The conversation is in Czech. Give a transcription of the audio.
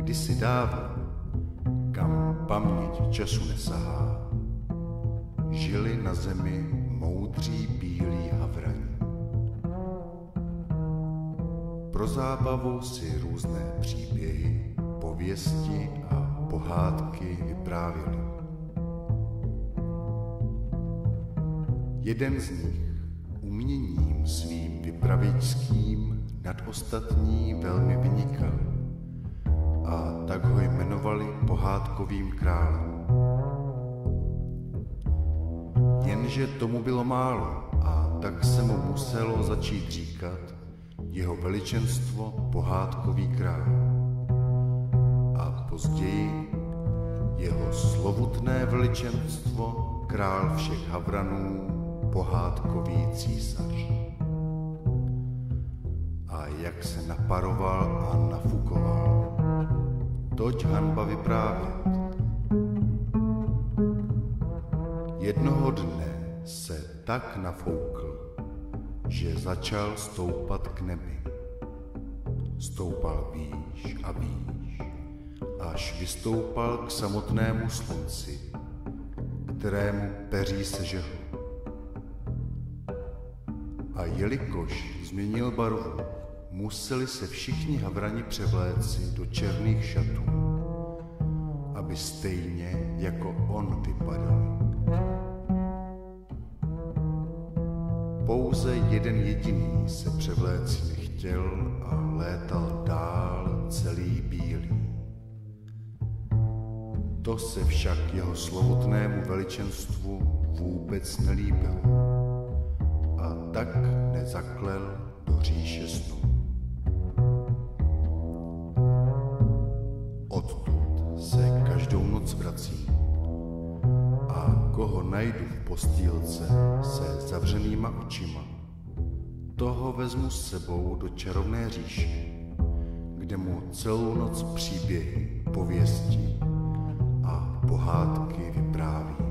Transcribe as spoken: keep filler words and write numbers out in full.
kdysi dávno, kam paměť času nesahá, žili na zemi moudří bílí havrani. Pro zábavu si různé příběhy, pověsti a pohádky vyprávěli. Jeden z nich uměním svým vypravěčským nad ostatní velmi vynikal a tak ho jmenovali pohádkovým králem. Jenže tomu bylo málo a tak se mu muselo začít říkat jeho veličenstvo pohádkový král a později jeho slovutné veličenstvo král všech havranů pohádkový císař. A jak se naparoval a nafukoval, toť hanba vyprávět. Jednoho dne se tak nafoukl, že začal stoupat k nebi. Stoupal výš a výš, až vystoupal k samotnému slunci, kterému peří se žehl. A jelikož změnil barvu, museli se všichni havrani převléci do černých šatů, aby stejně jako on vypadali. Pouze jeden jediný se převléci nechtěl a létal dál celý bílý. To se však jeho slovutnému veličenstvu vůbec nelíbilo a tak nezaklel do říše snů. Odtud se každou noc vrací a koho najdu v postýlce se zavřenýma očima, toho vezmu s sebou do čarovné říše, kde mu celou noc příběhy, pověsti a pohádky vypráví.